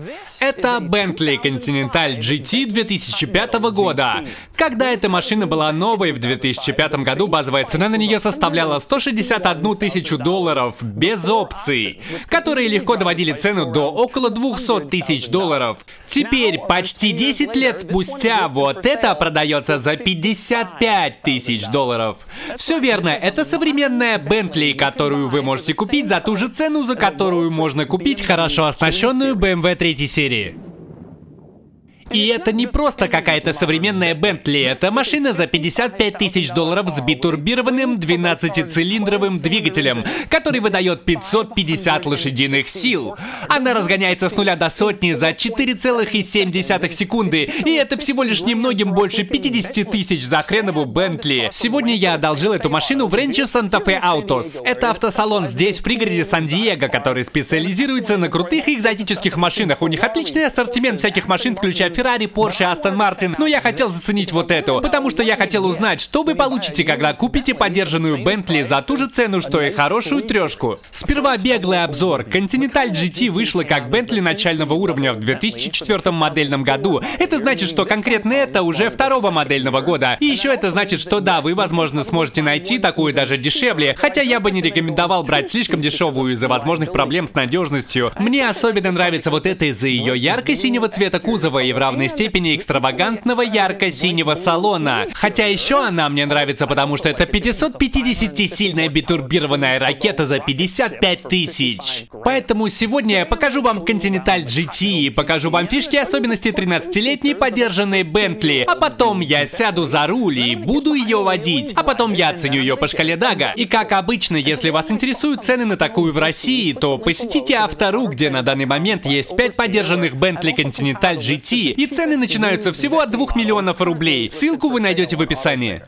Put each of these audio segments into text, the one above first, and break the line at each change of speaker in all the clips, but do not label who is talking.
Это Bentley Continental GT 2005 года. Когда эта машина была новой в 2005 году, базовая цена на нее составляла $161 тысячу без опций, которые легко доводили цену до около $200 тысяч. Теперь, почти 10 лет спустя, вот это продается за $55 тысяч. Все верно, это современная Bentley, которую вы можете купить за ту же цену, за которую можно купить хорошо оснащенную BMW 3 серии. И это не просто какая-то современная Bentley, это машина за $55 тысяч с битурбированным 12-цилиндровым двигателем, который выдает 550 лошадиных сил. Она разгоняется с 0 до сотни за 4,7 секунды, и это всего лишь немногим больше 50 тысяч за хреновую Bentley. Сегодня я одолжил эту машину в Rancho Santa Fe Autos. Это автосалон здесь, в пригороде Сан-Диего, который специализируется на крутых и экзотических машинах. У них отличный ассортимент всяких машин, включая Ferrari, Porsche, Aston Martin. Но я хотел заценить вот эту, потому что я хотел узнать, что вы получите, когда купите подержанную Bentley за ту же цену, что и хорошую трешку. Сперва беглый обзор. Continental GT вышла как Bentley начального уровня в 2004 модельном году. Это значит, что конкретно это уже второго модельного года. И еще это значит, что да, вы, возможно, сможете найти такую даже дешевле. Хотя я бы не рекомендовал брать слишком дешевую из-за возможных проблем с надежностью. Мне особенно нравится вот это из-за ее ярко-синего цвета кузова и в равной степени экстравагантного ярко-синего салона. Хотя еще она мне нравится, потому что это 550-сильная битурбированная ракета за 55 тысяч. Поэтому сегодня я покажу вам Continental GT и покажу вам фишки и особенности 13-летней подержанной Bentley. А потом я сяду за руль и буду ее водить. А потом я оценю ее по шкале Дага. И как обычно, если вас интересуют цены на такую в России, то посетите Автору, где на данный момент есть 5 подержанных Bentley Continental GT. И цены начинаются всего от 2 миллионов рублей. Ссылку вы найдете в описании.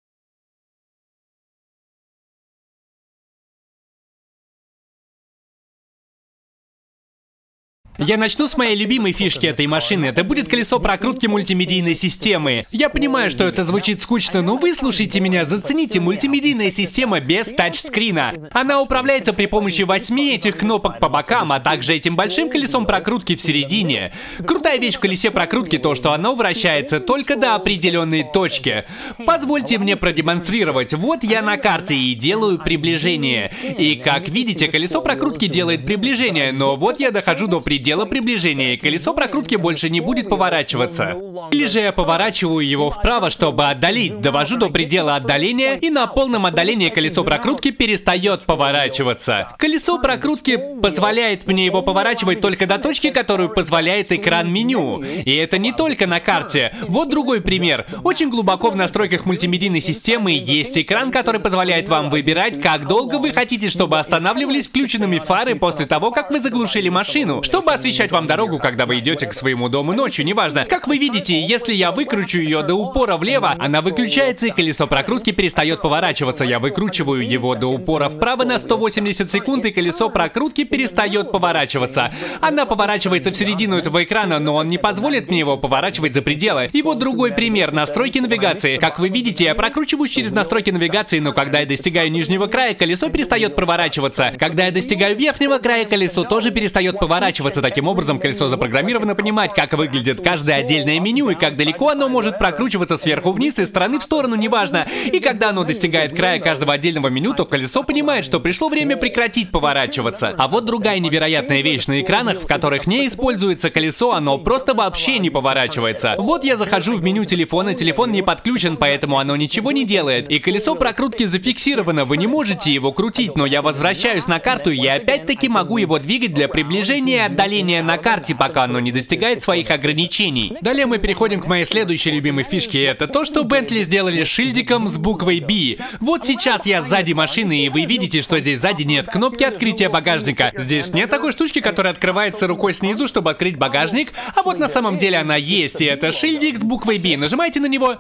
Я начну с моей любимой фишки этой машины. Это будет колесо прокрутки мультимедийной системы. Я понимаю, что это звучит скучно, но выслушайте меня, зацените. Мультимедийная система без тачскрина. Она управляется при помощи 8 этих кнопок по бокам, а также этим большим колесом прокрутки в середине. Крутая вещь в колесе прокрутки то, что оно вращается только до определенной точки. Позвольте мне продемонстрировать. Вот я на карте и делаю приближение. И как видите, колесо прокрутки делает приближение, но вот я дохожу до предела приближения, и колесо прокрутки больше не будет поворачиваться. Или же я поворачиваю его вправо, чтобы отдалить, довожу до предела отдаления, и на полном отдалении колесо прокрутки перестает поворачиваться. Колесо прокрутки позволяет мне его поворачивать только до точки, которую позволяет экран меню. И это не только на карте. Вот другой пример. Очень глубоко в настройках мультимедийной системы есть экран, который позволяет вам выбирать, как долго вы хотите, чтобы останавливались включенными фары после того, как вы заглушили машину, чтобы освещать вам дорогу, когда вы идете к своему дому ночью, неважно. Как вы видите, если я выкручу ее до упора влево, она выключается и колесо прокрутки перестает поворачиваться. Я выкручиваю его до упора вправо на 180 секунд, и колесо прокрутки перестает поворачиваться. Она поворачивается в середину этого экрана, но он не позволит мне его поворачивать за пределы. И вот другой пример. Настройки навигации. Как вы видите, я прокручиваюсь через настройки навигации, но когда я достигаю нижнего края, колесо перестает поворачиваться. Когда я достигаю верхнего края, колесо тоже перестает поворачиваться. Таким образом, колесо запрограммировано понимать, как выглядит каждое отдельное меню и как далеко оно может прокручиваться сверху вниз, из стороны в сторону, неважно. И когда оно достигает края каждого отдельного меню, то колесо понимает, что пришло время прекратить поворачиваться. А вот другая невероятная вещь. На экранах, в которых не используется колесо, оно просто вообще не поворачивается. Вот я захожу в меню телефона, телефон не подключен, поэтому оно ничего не делает. И колесо прокрутки зафиксировано, вы не можете его крутить, но я возвращаюсь на карту, и я опять-таки могу его двигать для приближения и отдаления на карте, пока оно не достигает своих ограничений. Далее мы переходим к моей следующей любимой фишке. Это то, что Bentley сделали шильдиком с буквой B. Вот сейчас я сзади машины, и вы видите, что здесь сзади нет кнопки открытия багажника. Здесь нет такой штучки, которая открывается рукой снизу, чтобы открыть багажник. А вот на самом деле она есть, и это шильдик с буквой B. Нажимаете на него,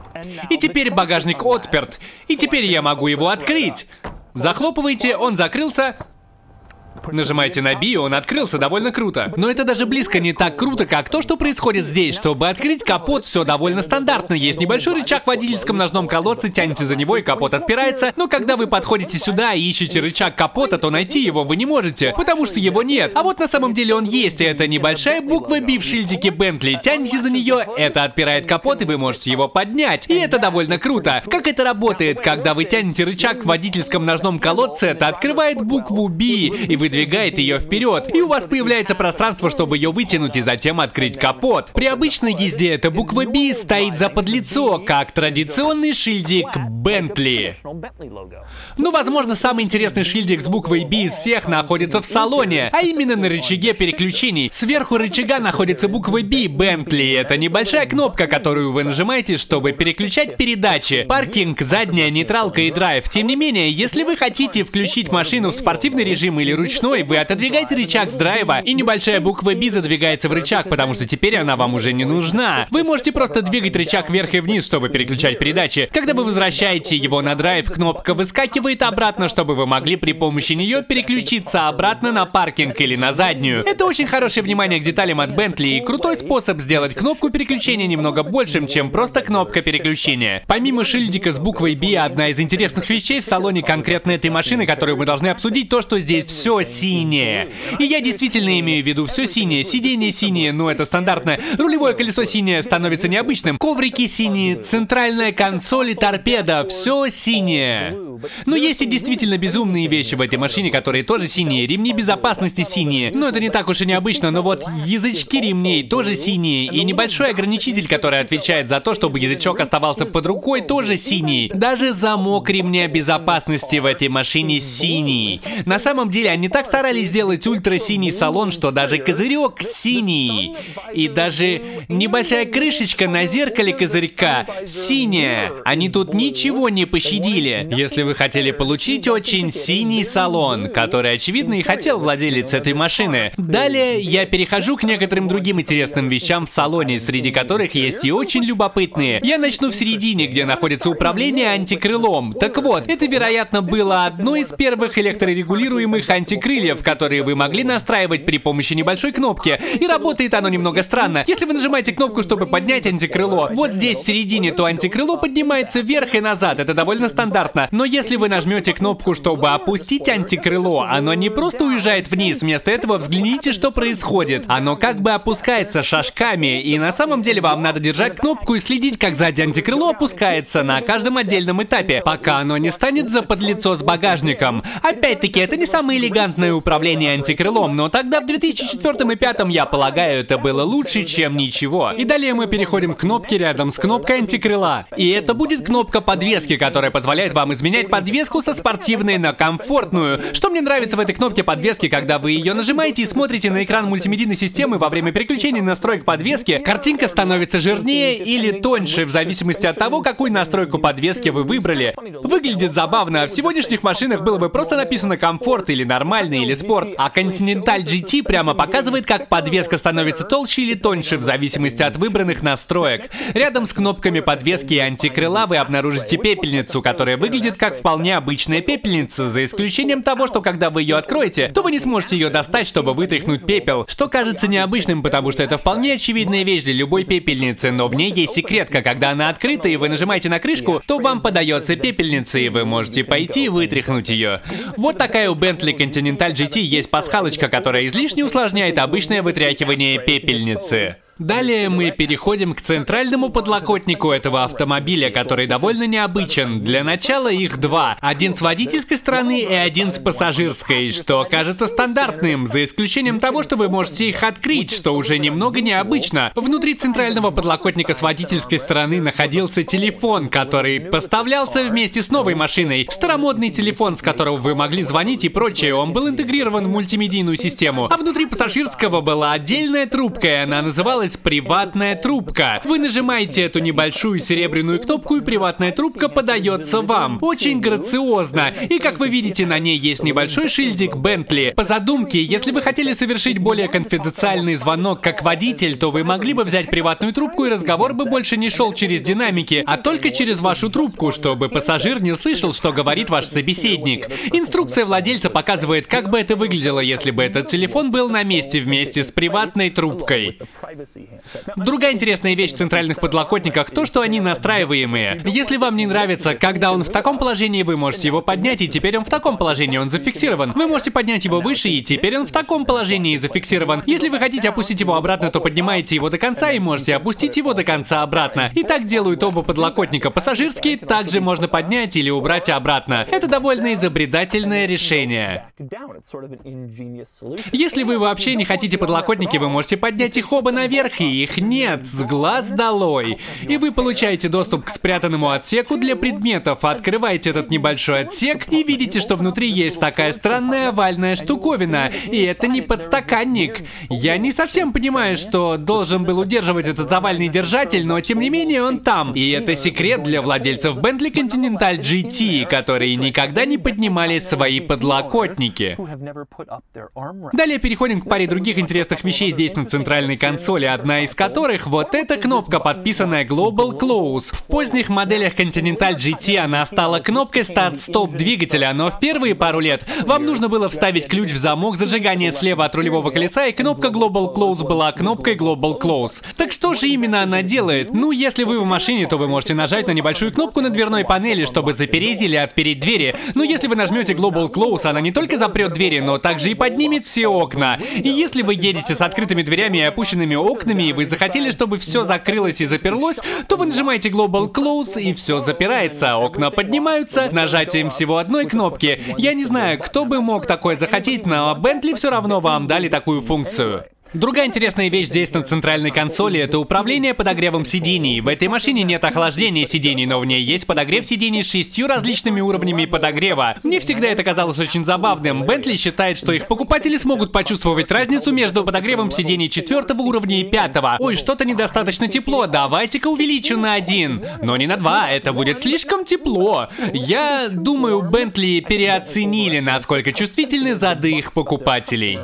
и теперь багажник отперт. И теперь я могу его открыть. Захлопываете, он закрылся. Нажимаете на B, он открылся, довольно круто. Но это даже близко не так круто, как то, что происходит здесь. Чтобы открыть капот, все довольно стандартно. Есть небольшой рычаг в водительском ножном колодце, тянете за него, и капот отпирается. Но когда вы подходите сюда и ищете рычаг капота, то найти его вы не можете, потому что его нет. А вот на самом деле он есть, и это небольшая буква B в шильдике Bentley. Тянете за нее, это отпирает капот, и вы можете его поднять. И это довольно круто. Как это работает? Когда вы тянете рычаг в водительском ножном колодце, это открывает букву B и выдвигает ее вперед. И у вас появляется пространство, чтобы ее вытянуть и затем открыть капот. При обычной езде эта буква B стоит за подлицо, как традиционный шильдик Bentley. Ну, возможно, самый интересный шильдик с буквой B из всех находится в салоне, а именно на рычаге переключений. Сверху рычага находится буква B Bentley. Это небольшая кнопка, которую вы нажимаете, чтобы переключать передачи. Паркинг, задняя, нейтралка и драйв. Тем не менее, если вы хотите включить машину в спортивный режим или ручной, вы отодвигаете рычаг с драйва, и небольшая буква B задвигается в рычаг, потому что теперь она вам уже не нужна. Вы можете просто двигать рычаг вверх и вниз, чтобы переключать передачи. Когда вы возвращаете его на драйв, кнопка выскакивает обратно, чтобы вы могли при помощи нее переключиться обратно на паркинг или на заднюю. Это очень хорошее внимание к деталям от Bentley и крутой способ сделать кнопку переключения немного большим, чем просто кнопка переключения. Помимо шильдика с буквой B, одна из интересных вещей в салоне конкретно этой машины, которую мы должны обсудить, то, что здесь все синее. И я действительно имею в виду все синее. Сиденье синее, ну это стандартно. Рулевое колесо синее становится необычным. Коврики синие, центральная консоль и торпеда, все синее. Но есть и действительно безумные вещи в этой машине, которые тоже синие. Ремни безопасности синие. Но это не так уж и необычно, но вот язычки ремней тоже синие. И небольшой ограничитель, который отвечает за то, чтобы язычок оставался под рукой, тоже синий. Даже замок ремня безопасности в этой машине синий. На самом деле они так старались сделать ультрасиний салон, что даже козырек синий. И даже небольшая крышечка на зеркале козырька синяя. Они тут ничего не пощадили. Если вы хотели получить очень синий салон, который, очевидно, и хотел владелец этой машины. Далее я перехожу к некоторым другим интересным вещам в салоне, среди которых есть и очень любопытные. Я начну в середине, где находится управление антикрылом. Так вот, это, вероятно, было одно из первых электрорегулируемых антикрыльев, которые вы могли настраивать при помощи небольшой кнопки. И работает оно немного странно. Если вы нажимаете кнопку, чтобы поднять антикрыло, вот здесь в середине, то антикрыло поднимается вверх и назад. Это довольно стандартно. Но если вы нажмете кнопку, чтобы опустить антикрыло, оно не просто уезжает вниз. Вместо этого взгляните, что происходит. Оно как бы опускается шажками. И на самом деле вам надо держать кнопку и следить, как сзади антикрыло опускается на каждом отдельном этапе, пока оно не станет за подлицо с багажником. Опять-таки, это не самое элегантное управление антикрылом, но тогда в 2004 и 2005, я полагаю, это было лучше, чем ничего. И далее мы переходим к кнопке рядом с кнопкой антикрыла. И это будет кнопка подвески, которая позволяет вам изменять подвеску со спортивной на комфортную. Что мне нравится в этой кнопке подвески, когда вы ее нажимаете и смотрите на экран мультимедийной системы во время переключения настроек подвески, картинка становится жирнее или тоньше, в зависимости от того, какую настройку подвески вы выбрали. Выглядит забавно. В сегодняшних машинах было бы просто написано комфорт или нормальный или спорт, а Continental GT прямо показывает, как подвеска становится толще или тоньше, в зависимости от выбранных настроек. Рядом с кнопками подвески и антикрыла вы обнаружите пепельницу, которая выглядит как вполне обычная пепельница, за исключением того, что когда вы ее откроете, то вы не сможете ее достать, чтобы вытряхнуть пепел, что кажется необычным, потому что это вполне очевидная вещь для любой пепельницы, но в ней есть секретка. Когда она открыта и вы нажимаете на крышку, то вам подается пепельница, и вы можете пойти и вытряхнуть ее. Вот такая у Bentley Continental GT есть пасхалочка, которая излишне усложняет обычное вытряхивание пепельницы. Далее мы переходим к центральному подлокотнику этого автомобиля, который довольно необычен. Для начала их два. Один с водительской стороны и один с пассажирской, что кажется стандартным, за исключением того, что вы можете их открыть, что уже немного необычно. Внутри центрального подлокотника с водительской стороны находился телефон, который поставлялся вместе с новой машиной. Старомодный телефон, с которого вы могли звонить и прочее, он был интегрирован в мультимедийную систему. А внутри пассажирского была отдельная трубка, и она называлась называлась приватная трубка. Вы нажимаете эту небольшую серебряную кнопку, и приватная трубка подается вам. Очень грациозно. И как вы видите, на ней есть небольшой шильдик Bentley. По задумке, если вы хотели совершить более конфиденциальный звонок как водитель, то вы могли бы взять приватную трубку, и разговор бы больше не шел через динамики, а только через вашу трубку, чтобы пассажир не слышал, что говорит ваш собеседник. Инструкция владельца показывает, как бы это выглядело, если бы этот телефон был на месте вместе с приватной трубкой. Другая интересная вещь в центральных подлокотниках — то, что они настраиваемые. Если вам не нравится, когда он в таком положении, вы можете его поднять, и теперь он в таком положении, он зафиксирован. Вы можете поднять его выше, и теперь он в таком положении зафиксирован. Если вы хотите опустить его обратно, то поднимаете его до конца и можете опустить его до конца обратно. И так делают оба подлокотника. Пассажирский также можно поднять или убрать обратно. Это довольно изобретательное решение. Если вы вообще не хотите подлокотники, вы можете поднять их оба наверх, и их нет, с глаз долой. И вы получаете доступ к спрятанному отсеку для предметов. Открываете этот небольшой отсек и видите, что внутри есть такая странная овальная штуковина. И это не подстаканник. Я не совсем понимаю, что должен был удерживать этот овальный держатель, но тем не менее он там. И это секрет для владельцев Bentley Continental GT, которые никогда не поднимали свои подлокотники. Далее переходим к паре других интересных вещей здесь на центральной консоли, одна из которых вот эта кнопка, подписанная Global Close. В поздних моделях Continental GT она стала кнопкой старт-стоп двигателя, но в первые пару лет вам нужно было вставить ключ в замок зажигания слева от рулевого колеса, и кнопка Global Close была кнопкой Global Close. Так что же именно она делает? Ну, если вы в машине, то вы можете нажать на небольшую кнопку на дверной панели, чтобы запереть или отпереть двери. Но если вы нажмете Global Close, она не только запрет двери, но также и поднимет все окна. И если вы едете с открытыми дверями и опущенными окнами, и вы захотели, чтобы все закрылось и заперлось, то вы нажимаете Global Close, и все запирается. Окна поднимаются нажатием всего одной кнопки. Я не знаю, кто бы мог такое захотеть, но Bentley все равно вам дали такую функцию. Другая интересная вещь здесь на центральной консоли — это управление подогревом сидений. В этой машине нет охлаждения сидений, но в ней есть подогрев сидений с 6 различными уровнями подогрева. Мне всегда это казалось очень забавным. Bentley считает, что их покупатели смогут почувствовать разницу между подогревом сидений 4 уровня и 5. Ой, что-то недостаточно тепло, давайте-ка увеличу на 1. Но не на 2, это будет слишком тепло. Я думаю, Bentley переоценили, насколько чувствительны зады их покупателей.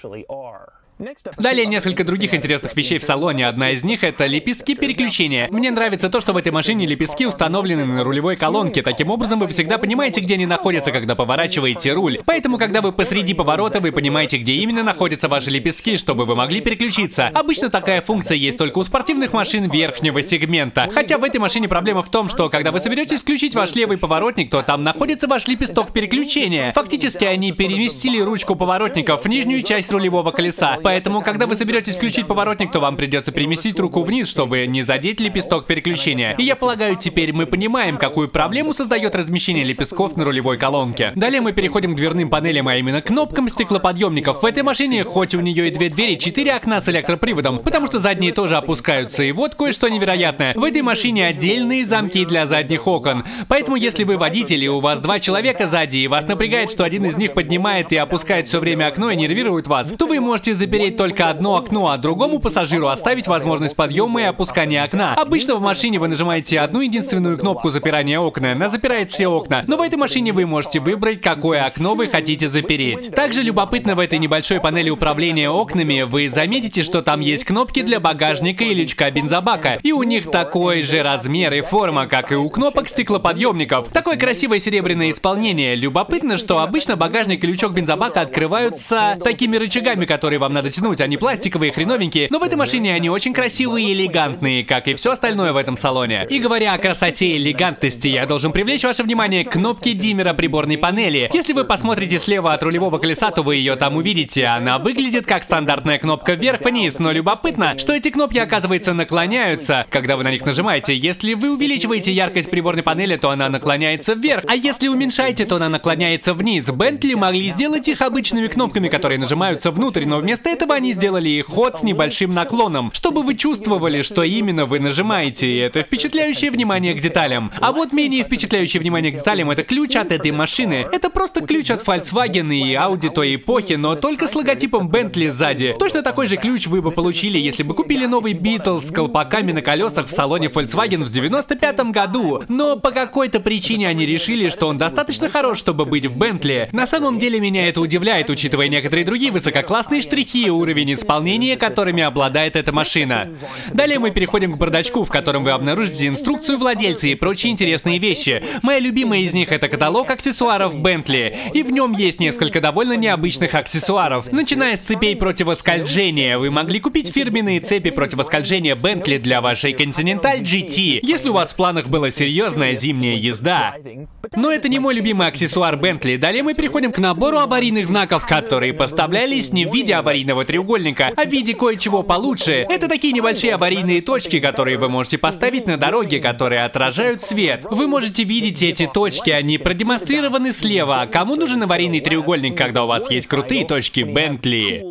Далее несколько других интересных вещей в салоне. Одна из них — это лепестки переключения. Мне нравится то, что в этой машине лепестки установлены на рулевой колонке. Таким образом, вы всегда понимаете, где они находятся, когда поворачиваете руль. Поэтому, когда вы посреди поворота, вы понимаете, где именно находятся ваши лепестки, чтобы вы могли переключиться. Обычно такая функция есть только у спортивных машин верхнего сегмента. Хотя в этой машине проблема в том, что когда вы соберетесь включить ваш левый поворотник, то там находится ваш лепесток переключения. Фактически они переместили ручку поворотников в нижнюю часть рулевого колеса. Поэтому, когда вы соберетесь включить поворотник, то вам придется переместить руку вниз, чтобы не задеть лепесток переключения. И я полагаю, теперь мы понимаем, какую проблему создает размещение лепестков на рулевой колонке. Далее мы переходим к дверным панелям, а именно кнопкам стеклоподъемников. В этой машине, хоть у нее и 2 двери, 4 окна с электроприводом, потому что задние тоже опускаются. И вот кое-что невероятное. В этой машине отдельные замки для задних окон. Поэтому, если вы водитель, и у вас 2 человека сзади, и вас напрягает, что один из них поднимает и опускает все время окно и нервирует вас, то вы можете запереть только одно окно, а другому пассажиру оставить возможность подъема и опускания окна. Обычно в машине вы нажимаете одну единственную кнопку запирания окна, она запирает все окна. Но в этой машине вы можете выбрать, какое окно вы хотите запереть. Также любопытно в этой небольшой панели управления окнами, вы заметите, что там есть кнопки для багажника и лючка бензобака. И у них такой же размер и форма, как и у кнопок стеклоподъемников. Такое красивое серебряное исполнение. Любопытно, что обычно багажник и лючок бензобака открываются такими рычагами, которые вам надо тянуть. Они пластиковые, хреновенькие, но в этой машине они очень красивые и элегантные, как и все остальное в этом салоне. И говоря о красоте и элегантности, я должен привлечь ваше внимание к кнопке диммера приборной панели. Если вы посмотрите слева от рулевого колеса, то вы ее там увидите. Она выглядит как стандартная кнопка вверх-вниз, но любопытно, что эти кнопки, оказывается, наклоняются, когда вы на них нажимаете. Если вы увеличиваете яркость приборной панели, то она наклоняется вверх, а если уменьшаете, то она наклоняется вниз. Bentley могли сделать их обычными кнопками, которые нажимаются внутрь, но вместо этого этого они сделали ход с небольшим наклоном, чтобы вы чувствовали, что именно вы нажимаете, и это впечатляющее внимание к деталям. А вот менее впечатляющее внимание к деталям — это ключ от этой машины. Это просто ключ от Volkswagen и Audi той эпохи, но только с логотипом Bentley сзади. Точно такой же ключ вы бы получили, если бы купили новый Beetle с колпаками на колесах в салоне Volkswagen в 95-м году. Но по какой-то причине они решили, что он достаточно хорош, чтобы быть в Bentley. На самом деле меня это удивляет, учитывая некоторые другие высококлассные штрихи и уровень исполнения, которыми обладает эта машина. Далее мы переходим к бардачку, в котором вы обнаружите инструкцию владельца и прочие интересные вещи. Моя любимая из них — это каталог аксессуаров Bentley, и в нем есть несколько довольно необычных аксессуаров. Начиная с цепей противоскольжения, вы могли купить фирменные цепи противоскольжения Bentley для вашей Continental GT, если у вас в планах была серьезная зимняя езда. Но это не мой любимый аксессуар Bentley. Далее мы переходим к набору аварийных знаков, которые поставлялись не в виде аварийного треугольника, а в виде кое-чего получше. Это такие небольшие аварийные точки, которые вы можете поставить на дороге, которые отражают свет. Вы можете видеть эти точки, они продемонстрированы слева. Кому нужен аварийный треугольник, когда у вас есть крутые точки Bentley?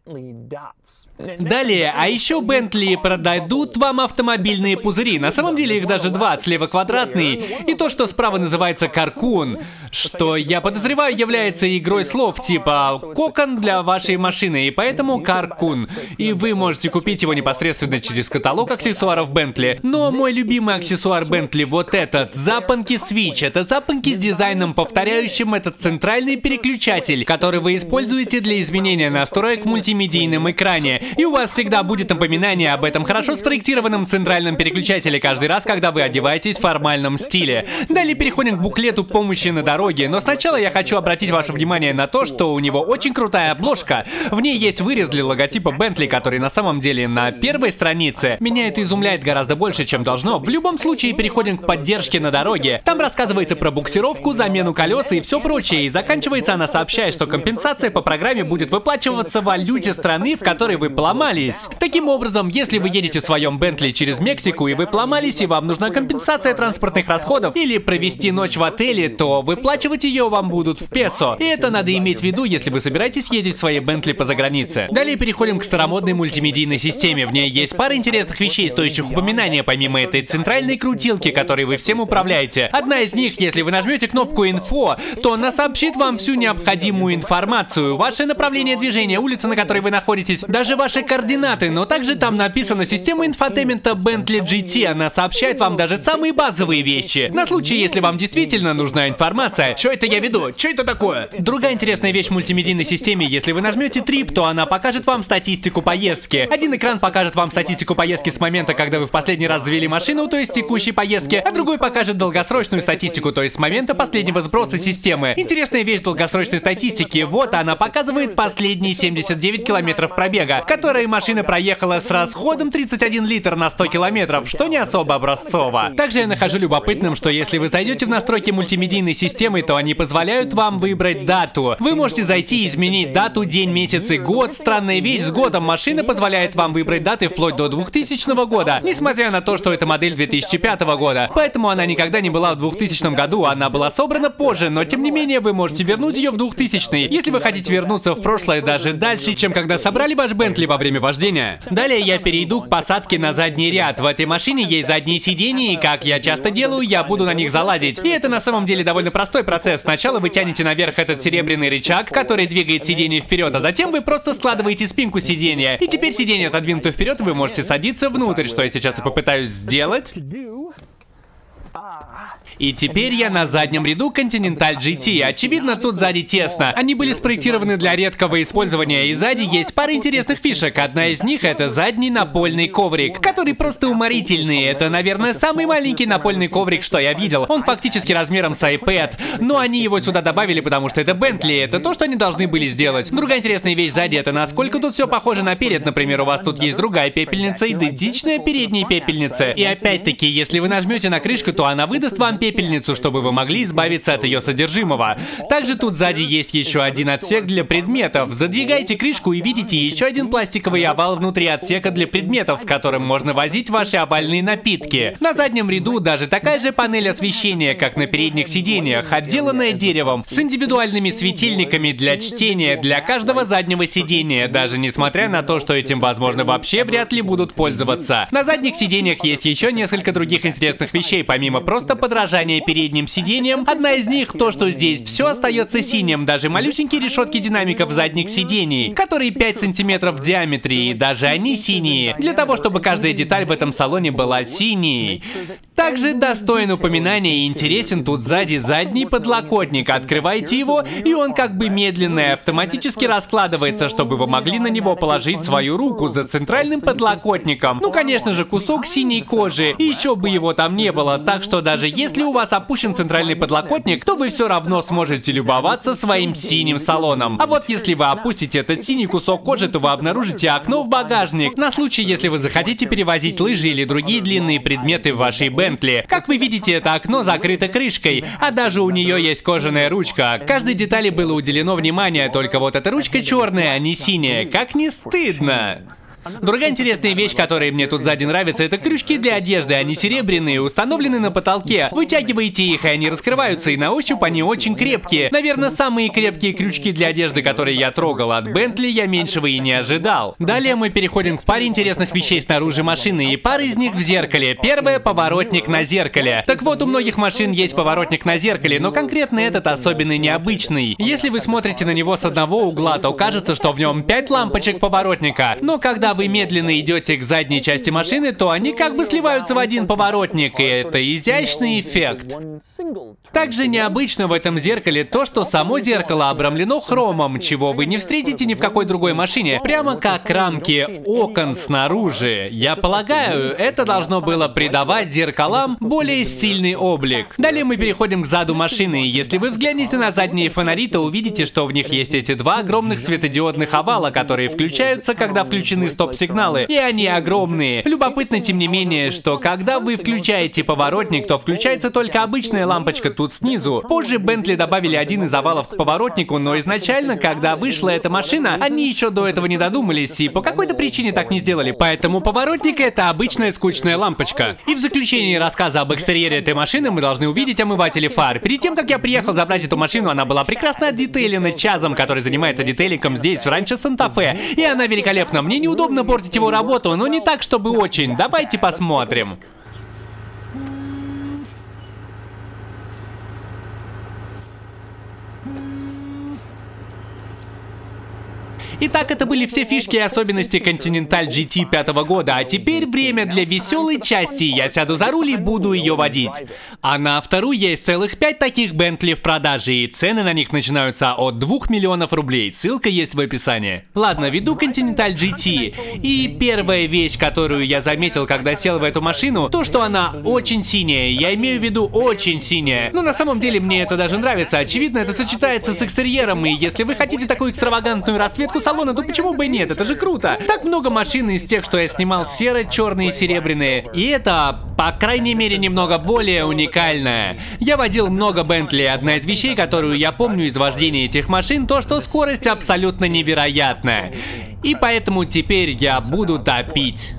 Далее, а еще Bentley продадут вам автомобильные пузыри. На самом деле их даже два, слева квадратный, и то, что справа называется каркун, что, я подозреваю, является игрой слов, типа кокон для вашей машины, и поэтому каркун. И вы можете купить его непосредственно через каталог аксессуаров Bentley. Но мой любимый аксессуар Bentley вот этот, запонки Switch. Это запонки с дизайном, повторяющим этот центральный переключатель, который вы используете для изменения настроек в мультимедийном экране. И у вас всегда будет напоминание об этом хорошо спроектированном центральном переключателе каждый раз, когда вы одеваетесь в формальном стиле. Далее переходим к буклету помощи на дороге, но сначала я хочу обратить ваше внимание на то, что у него очень крутая обложка. В ней есть вырез для логотипа Bentley, который на самом деле на первой странице. Меня это изумляет гораздо больше, чем должно. В любом случае переходим к поддержке на дороге. Там рассказывается про буксировку, замену колес и все прочее, и заканчивается она сообщая, что компенсация по программе будет выплачиваться в валюте страны, в которой вы поломались. Таким образом, если вы едете в своем Bentley через Мексику и вы поломались, и вам нужна компенсация транспортных расходов или провести ночь в отеле, то выплачивать ее вам будут в песо. И это надо иметь в виду, если вы собираетесь ездить в своей Bentley по загранице. Далее переходим к старомодной мультимедийной системе. В ней есть пара интересных вещей, стоящих упоминания, помимо этой центральной крутилки, которой вы всем управляете. Одна из них, если вы нажмете кнопку «Инфо», то она сообщит вам всю необходимую информацию. Ваше направление движения, улица, на которой вы находитесь, даже ваши координаты, но также там написана система инфотеймента Bentley GT. Она сообщает вам даже самые базовые вещи. На случай, если вам действительно нужна информация. Что это я веду? Что это такое? Другая интересная вещь в мультимедийной системе, если вы нажмете Trip, то она покажет вам статистику поездки. Один экран покажет вам статистику поездки с момента, когда вы в последний раз завели машину, то есть текущей поездки, а другой покажет долгосрочную статистику, то есть с момента последнего сброса системы. Интересная вещь долгосрочной статистики, вот она показывает последние 79 километров пробега, которые машина проехала с расходом 31 литр на 100 километров, что не особо образцово. Также я нахожу любопытным, что если вы зайдете в настройки мультимедийной системы, то они позволяют вам выбрать дату. Вы можете зайти и изменить дату, день, месяц и год. Странная вещь, с годом машина позволяет вам выбрать даты вплоть до 2000 года, несмотря на то, что это модель 2005 года. Поэтому она никогда не была в 2000 году, она была собрана позже, но тем не менее вы можете вернуть ее в 2000-й, если вы хотите вернуться в прошлое даже дальше, чем когда собрали ваш Bentley во время вождения. Далее я перейду к посадке на задний ряд. В этой машине есть задние сиденья, и как я часто делаю, я буду на них залазить. И это на самом деле довольно простой процесс. Сначала вы тянете наверх этот серебряный рычаг, который двигает сиденье вперед, а затем вы просто складываете спинку сиденья. И теперь сиденье отодвинуто вперед, и вы можете садиться внутрь, что я сейчас и попытаюсь сделать. И теперь я на заднем ряду Continental GT. Очевидно, тут сзади тесно. Они были спроектированы для редкого использования, и сзади есть пара интересных фишек. Одна из них — это задний напольный коврик, который просто уморительный. Это, наверное, самый маленький напольный коврик, что я видел. Он фактически размером с iPad. Но они его сюда добавили, потому что это Bentley. Это то, что они должны были сделать. Другая интересная вещь сзади — это насколько тут все похоже на перед. Например, у вас тут есть другая пепельница, идентичная передней пепельнице. И опять-таки, если вы нажмете на крышку, то она выдаст вам пепельницу, чтобы вы могли избавиться от ее содержимого. Также тут сзади есть еще один отсек для предметов. Задвигайте крышку и видите еще один пластиковый овал внутри отсека для предметов, в котором можно возить ваши овальные напитки. На заднем ряду даже такая же панель освещения, как на передних сиденьях, отделанная деревом, с индивидуальными светильниками для чтения для каждого заднего сидения, даже несмотря на то, что этим, возможно, вообще вряд ли будут пользоваться. На задних сиденьях есть еще несколько других интересных вещей, помимо просто подражания передним сиденьям. Одна из них то, что здесь все остается синим, даже малюсенькие решетки динамиков задних сидений, которые 5 сантиметров в диаметре, и даже они синие, для того, чтобы каждая деталь в этом салоне была синей. Также достоин упоминания и интересен тут сзади задний подлокотник. Открывайте его, и он как бы медленно и автоматически раскладывается, чтобы вы могли на него положить свою руку за центральным подлокотником. Ну, конечно же, кусок синей кожи, и еще бы его там не было, так что даже если у вас опущен центральный подлокотник, то вы все равно сможете любоваться своим синим салоном. А вот если вы опустите этот синий кусок кожи, то вы обнаружите окно в багажник, на случай, если вы захотите перевозить лыжи или другие длинные предметы в вашей Бентли. Как вы видите, это окно закрыто крышкой, а даже у нее есть кожаная ручка. Каждой детали было уделено внимание, только вот эта ручка черная, а не синяя. Как не стыдно! Другая интересная вещь, которая мне тут сзади нравится, это крючки для одежды. Они серебряные, установлены на потолке. Вытягиваете их, и они раскрываются, и на ощупь они очень крепкие. Наверное, самые крепкие крючки для одежды, которые я трогал от Бентли, я меньшего и не ожидал. Далее мы переходим к паре интересных вещей снаружи машины, и пара из них в зеркале. Первое — поворотник на зеркале. Так вот, у многих машин есть поворотник на зеркале, но конкретно этот особенно необычный. Если вы смотрите на него с одного угла, то кажется, что в нем 5 лампочек поворотника. Но когда вы медленно идете к задней части машины, то они как бы сливаются в один поворотник, и это изящный эффект. Также необычно в этом зеркале то, что само зеркало обрамлено хромом, чего вы не встретите ни в какой другой машине, прямо как рамки окон снаружи. Я полагаю, это должно было придавать зеркалам более стильный облик. Далее мы переходим к заду машины, и если вы взглянете на задние фонари, то увидите, что в них есть эти два огромных светодиодных овала, которые включаются, когда включены стоп-сигналы, и они огромные. Любопытно, тем не менее, что когда вы включаете поворотник, то включается только обычная лампочка тут снизу. Позже Бентли добавили один из овалов к поворотнику, но изначально, когда вышла эта машина, они еще до этого не додумались и по какой-то причине так не сделали. Поэтому поворотник — это обычная скучная лампочка. И в заключении рассказа об экстерьере этой машины мы должны увидеть омыватели фар. Перед тем, как я приехал забрать эту машину, она была прекрасно отдетейлена Чазом, который занимается детейлингом здесь, в ранчо Санта-Фе. И она великолепна. Мне неудобно портить его работу, но не так, чтобы очень. Давайте посмотрим. Итак, это были все фишки и особенности Continental GT 5-го года, а теперь время для веселой части. Я сяду за руль и буду ее водить. А на автору есть целых 5 таких Бентли в продаже, и цены на них начинаются от 2 миллионов рублей. Ссылка есть в описании. Ладно, веду Continental GT. И первая вещь, которую я заметил, когда сел в эту машину, то, что она очень синяя. Я имею в виду очень синяя. Но на самом деле мне это даже нравится. Очевидно, это сочетается с экстерьером, и если вы хотите такую экстравагантную расцветку салона, то почему бы и нет? Это же круто. Так много машин из тех, что я снимал, серо-черные и серебряные. И это, по крайней мере, немного более уникальное. Я водил много Бентли. Одна из вещей, которую я помню из вождения этих машин, то, что скорость абсолютно невероятная. И поэтому теперь я буду топить.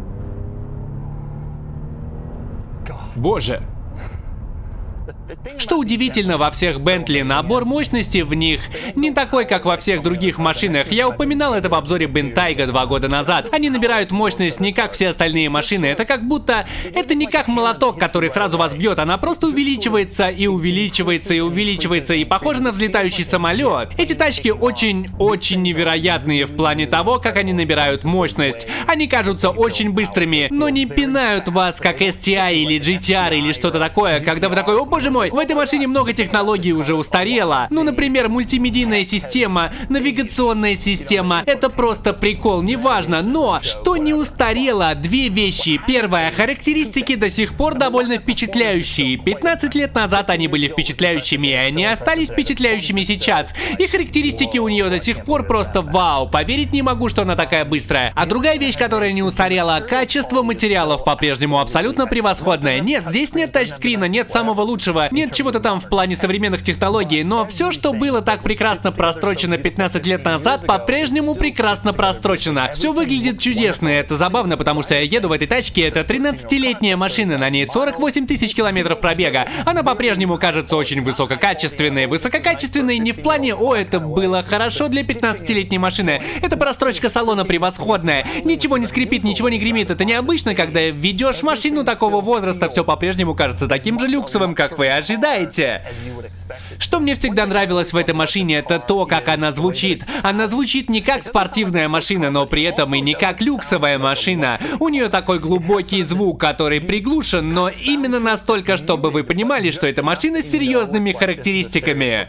Боже. Что удивительно, во всех Бентли набор мощности в них не такой, как во всех других машинах. Я упоминал это в обзоре Bentayga 2 года назад. Они набирают мощность не как все остальные машины. Это как будто... Это не как молоток, который сразу вас бьет. Она просто увеличивается и увеличивается и увеличивается. И похожа на взлетающий самолет. Эти тачки очень невероятные в плане того, как они набирают мощность. Они кажутся очень быстрыми, но не пинают вас, как STI или GTR или что-то такое. Когда вы такой: о боже мой, ценой. В этой машине много технологий уже устарело. Ну, например, мультимедийная система, навигационная система. Это просто прикол, неважно. Но что не устарело? Две вещи. Первое, характеристики до сих пор довольно впечатляющие. 15 лет назад они были впечатляющими, и они остались впечатляющими сейчас. И характеристики у нее до сих пор просто вау. Поверить не могу, что она такая быстрая. А другая вещь, которая не устарела, качество материалов по-прежнему абсолютно превосходное. Нет, здесь нет тачскрина, нет самого лучшего, нет чего-то там в плане современных технологий, но все, что было так прекрасно прострочено 15 лет назад, по-прежнему прекрасно прострочено. Все выглядит чудесно, это забавно, потому что я еду в этой тачке, это 13-летняя машина, на ней 48 тысяч километров пробега. Она по-прежнему кажется очень высококачественной. Высококачественной не в плане «О, это было хорошо для 15-летней машины». Это прострочка салона превосходная. Ничего не скрипит, ничего не гремит. Это необычно, когда ведешь машину такого возраста, все по-прежнему кажется таким же люксовым, как вы ожидаете. Что мне всегда нравилось в этой машине, это то, как она звучит. Она звучит не как спортивная машина, но при этом и не как люксовая машина. У нее такой глубокий звук, который приглушен, но именно настолько, чтобы вы понимали, что это машина с серьезными характеристиками.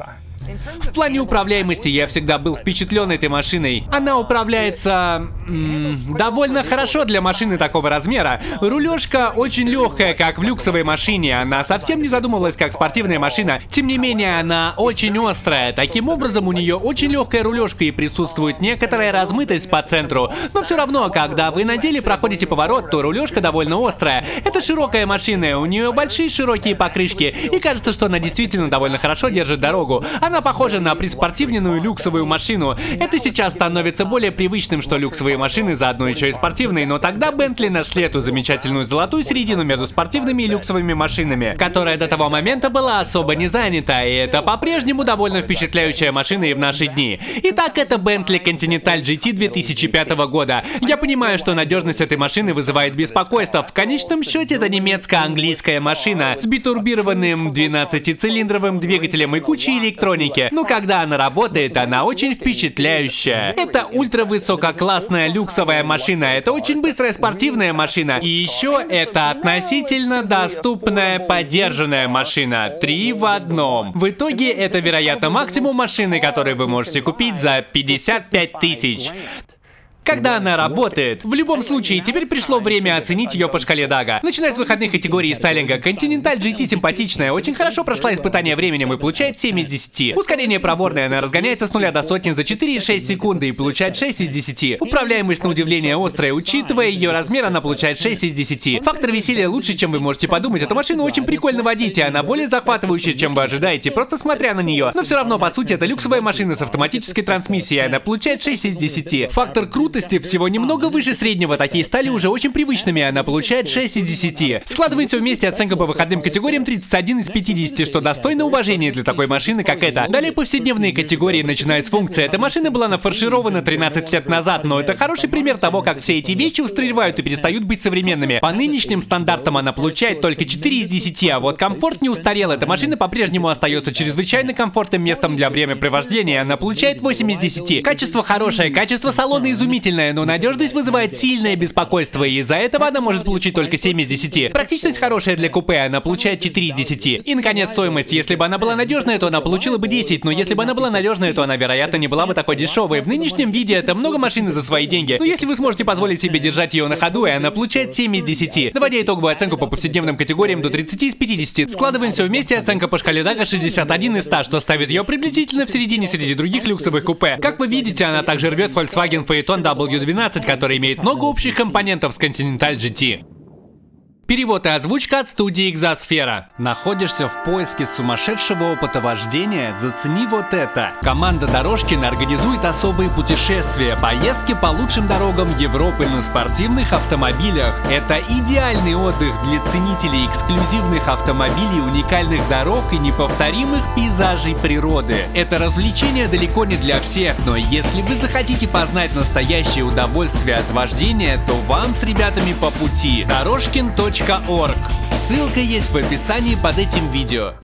В плане управляемости я всегда был впечатлен этой машиной. Она управляется довольно хорошо для машины такого размера. Рулежка очень легкая, как в люксовой машине. Она совсем не задумывалась как спортивная машина. Тем не менее, она очень острая. Таким образом, у нее очень легкая рулежка и присутствует некоторая размытость по центру. Но все равно, когда вы на деле проходите поворот, то рулежка довольно острая. Это широкая машина, у нее большие широкие покрышки. И кажется, что она действительно довольно хорошо держит дорогу. Она похожа на приспортивненную люксовую машину. Это сейчас становится более привычным, что люксовые машины заодно еще и спортивные, но тогда Бентли нашли эту замечательную золотую середину между спортивными и люксовыми машинами, которая до того момента была особо не занята, и это по-прежнему довольно впечатляющая машина и в наши дни. Итак, это Bentley Continental GT 2005 года. Я понимаю, что надежность этой машины вызывает беспокойство. В конечном счете это немецко-английская машина с битурбированным 12-цилиндровым двигателем и кучей электроники. Но когда она работает, она очень впечатляющая. Это ультравысококлассная люксовая машина, это очень быстрая спортивная машина. И еще это относительно доступная подержанная машина. 3 в одном. В итоге это, вероятно, максимум машины, который вы можете купить за 55 тысяч. Когда она работает. В любом случае, теперь пришло время оценить ее по шкале Дага. Начиная с выходных категорий и стайлинга, Continental GT симпатичная, очень хорошо прошла испытание временем и получает 7 из 10. Ускорение проворное, она разгоняется с 0 до сотни за 4,6 секунды и получает 6 из 10. Управляемость на удивление острая, учитывая ее размер, она получает 6 из 10. Фактор веселья лучше, чем вы можете подумать. Эту машину очень прикольно водить, и она более захватывающая, чем вы ожидаете, просто смотря на нее. Но все равно, по сути, это люксовая машина с автоматической трансмиссией, она получает 6 из 10. Фактор крутости всего немного выше среднего, такие стали уже очень привычными, она получает 6 из 10. Складывая все вместе, оценка по выходным категориям 31 из 50, что достойно уважения для такой машины, как эта. Далее повседневные категории, начиная с функции. Эта машина была нафарширована 13 лет назад, но это хороший пример того, как все эти вещи устаревают и перестают быть современными. По нынешним стандартам она получает только 4 из 10, а вот комфорт не устарел. Эта машина по-прежнему остается чрезвычайно комфортным местом для времяпрепровождения, она получает 8 из 10. Качество хорошее, качество салона изумительное, но надежность вызывает сильное беспокойство, и из-за этого она может получить только 7 из 10. Практичность хорошая для купе, она получает 4 из 10. И, наконец, стоимость. Если бы она была надежная, то она получила бы 10, но если бы она была надежная, то она, вероятно, не была бы такой дешевой. В нынешнем виде это много машины за свои деньги. Но если вы сможете позволить себе держать ее на ходу, и она получает 7 из 10. Доводя итоговую оценку по повседневным категориям до 30 из 50, складываем все вместе, оценка по шкале Дага 61 из 100, что ставит ее приблизительно в середине среди других люксовых купе. Как вы видите, она также рвет Volkswagen Phaeton W12, который имеет много общих компонентов с Continental GT. Перевод и озвучка от студии Экзосфера. Находишься в поиске сумасшедшего опыта вождения? Зацени вот это. Команда Дорожкина организует особые путешествия, поездки по лучшим дорогам Европы на спортивных автомобилях. Это идеальный отдых для ценителей эксклюзивных автомобилей, уникальных дорог и неповторимых пейзажей природы. Это развлечение далеко не для всех, но если вы захотите познать настоящее удовольствие от вождения, то вам с ребятами по пути. Дорожкин.org. Ссылка есть в описании под этим видео.